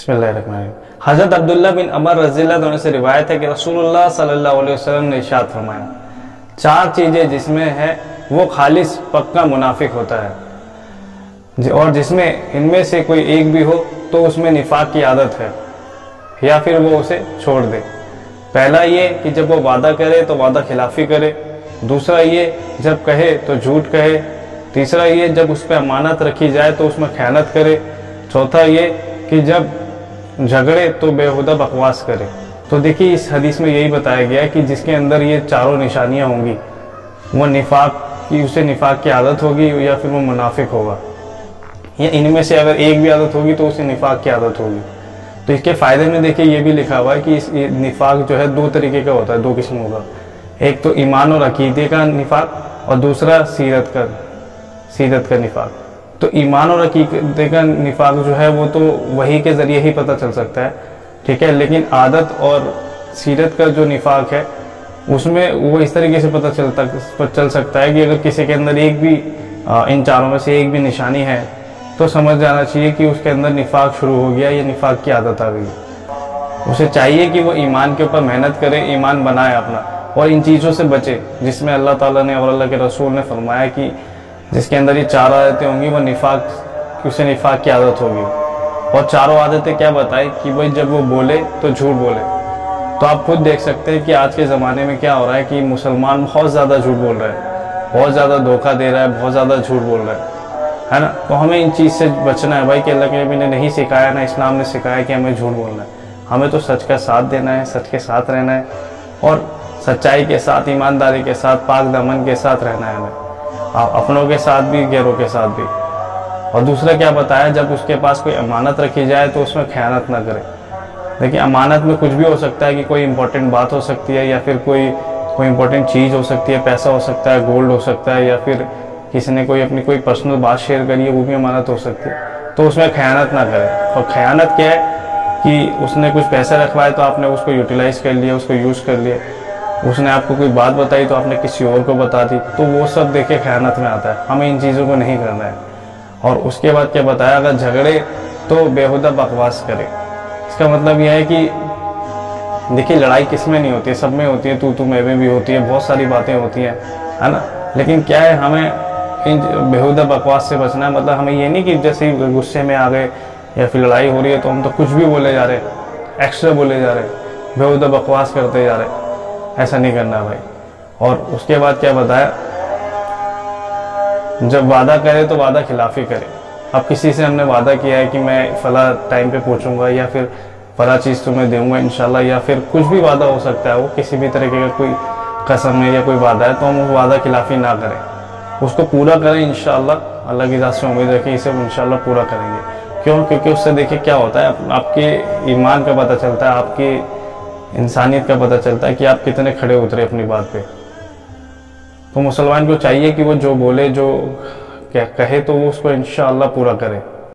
बिस्मिल्लाहिर्रहमानिर्रहीम। हज़रत अब्दुल्ला बिन अमर रज़ियल्लाहु अन्हु से रिवायत है कि रसूलुल्लाह सल्लल्लाहु अलैहि वसल्लम ने इरशाद फरमाया, 4 चीज़ें जिसमें है वो खालिस पक्का मुनाफिक होता है, और जिसमें इनमें से कोई एक भी हो तो उसमें निफाक की आदत है या फिर वो उसे छोड़ दे। पहला ये कि जब वो वादा करे तो वादा खिलाफी करे, दूसरा ये जब कहे तो झूठ कहे, तीसरा ये जब उस पर अमानत रखी जाए तो उसमें खयानत करे, चौथा ये कि जब झगड़े तो बेहुदा बकवास करे। तो देखिए इस हदीस में यही बताया गया है कि जिसके अंदर ये चारों निशानियां होंगी वो निफाक की, उसे निफाक की आदत होगी या फिर वो मुनाफिक होगा, या इनमें से अगर एक भी आदत होगी तो उसे निफाक की आदत होगी। तो इसके फ़ायदे में देखिए ये भी लिखा हुआ है कि इस निफाक जो है 2 तरीके का होता है, 2 किस्मों का। एक तो ईमान और अकीदे का निफाक और दूसरा सीरत का निफाक। तो ईमान और अकीदे का निफाक जो है वो तो वही के ज़रिए ही पता चल सकता है, ठीक है, लेकिन आदत और सीरत का जो निफाक है उसमें वो इस तरीके से पता चल सकता है कि अगर किसी के अंदर एक भी इन चारों में से एक भी निशानी है तो समझ जाना चाहिए कि उसके अंदर निफाक शुरू हो गया या निफाक की आदत आ गई। उसे चाहिए कि वो ईमान के ऊपर मेहनत करे, ईमान बनाए अपना, और इन चीज़ों से बचे जिसमें अल्लाह ताला ने और अल्लाह के रसूल ने फरमाया कि जिसके अंदर ये 4 आदतें होंगी वो उसे निफाक की आदत होगी। और चारों आदतें क्या बताए कि भाई जब वो बोले तो झूठ बोले। तो आप खुद देख सकते हैं कि आज के ज़माने में क्या हो रहा है कि मुसलमान बहुत ज़्यादा झूठ बोल रहा है, बहुत ज़्यादा धोखा दे रहा है, बहुत ज़्यादा झूठ बोल रहा है ना। तो हमें इन चीज़ से बचना है भाई, कि अल्लाह के नबी ने नहीं सिखाया, ना इस्लाम ने सिखाया कि हमें झूठ बोलना है। हमें तो सच का साथ देना है, सच के साथ रहना है, और सच्चाई के साथ, ईमानदारी के साथ, पाक दामन के साथ रहना है हमें, अपनों के साथ भी, गैरों के साथ भी। और दूसरा क्या बताया, जब उसके पास कोई अमानत रखी जाए तो उसमें खयानत ना करे। देखिए अमानत में कुछ भी हो सकता है, कि कोई इंपॉर्टेंट बात हो सकती है, या फिर कोई इंपॉर्टेंट चीज़ हो सकती है, पैसा हो सकता है, गोल्ड हो सकता है, या फिर किसी ने अपनी कोई पर्सनल बात शेयर करी है, वो भी अमानत हो सकती है। तो उसमें खयानत ना करे। और खयानत क्या है कि उसने कुछ पैसे रखवाए तो आपने उसको यूटिलाइज़ कर लिया, उसको यूज़ कर लिया। उसने आपको कोई बात बताई तो आपने किसी और को बता दी, तो वो सब देखिए खयानत में आता है। हमें इन चीज़ों को नहीं करना है। और उसके बाद क्या बताया, अगर झगड़े तो बेहुदा बकवास करे। इसका मतलब यह है कि देखिए लड़ाई किस में नहीं होती है, सब में होती है, तू मैं भी होती है, बहुत सारी बातें होती हैं, है ना। लेकिन क्या है, हमें इन बेहुदा बकवास से बचना है। मतलब हमें ये नहीं कि जैसे गुस्से में आ गए या फिर लड़ाई हो रही है तो हम तो कुछ भी बोले जा रहे, एक्स्ट्रा बोले जा रहे, बेहुदा बकवास करते जा रहे, ऐसा नहीं करना भाई। और उसके बाद क्या बताया, जब वादा करे तो वादा खिलाफी करे। अब किसी से हमने वादा किया है कि मैं फला टाइम पे पहुंचूंगा, या फिर फला चीज़ तुम्हें दूंगा इंशाल्लाह, या फिर कुछ भी वादा हो सकता है, वो किसी भी तरीके का कोई कसम है या कोई वादा है, तो हम वो वादा खिलाफी ना करें, उसको पूरा करें इंशाल्लाह। अल्लाह की ज़ात से उम्मीद रखें, इसे इंशाल्लाह पूरा करेंगे। क्यों? क्योंकि उससे देखिए क्या होता है, आपके ईमान का पता चलता है, आपकी इंसानियत का पता चलता है कि आप कितने खड़े उतरे अपनी बात पे। तो मुसलमान को चाहिए कि वो जो बोले, जो कहे, तो वो उसको इंशाअल्लाह पूरा करे।